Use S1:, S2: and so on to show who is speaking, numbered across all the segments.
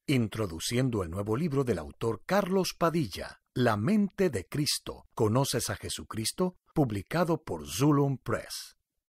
S1: introduciendo el nuevo libro del autor Carlos Padilla, La mente de Cristo. ¿Conoces a Jesucristo? Publicado por Zulum Press.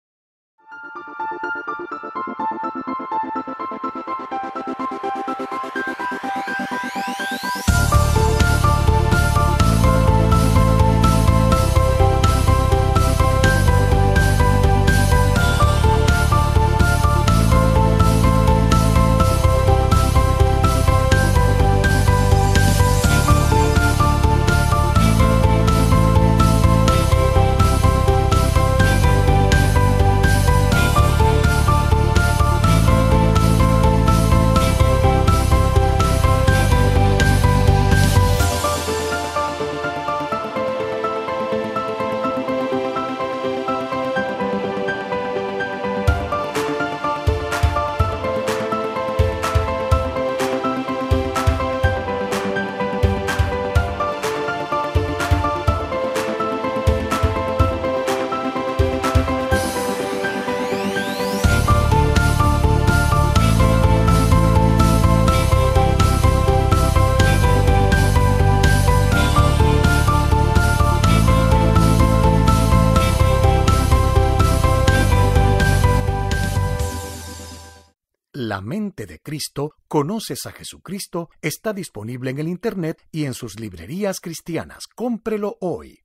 S1: La mente de Cristo, ¿conoces a Jesucristo? Está disponible en el Internet y en sus librerías cristianas. Cómprelo hoy.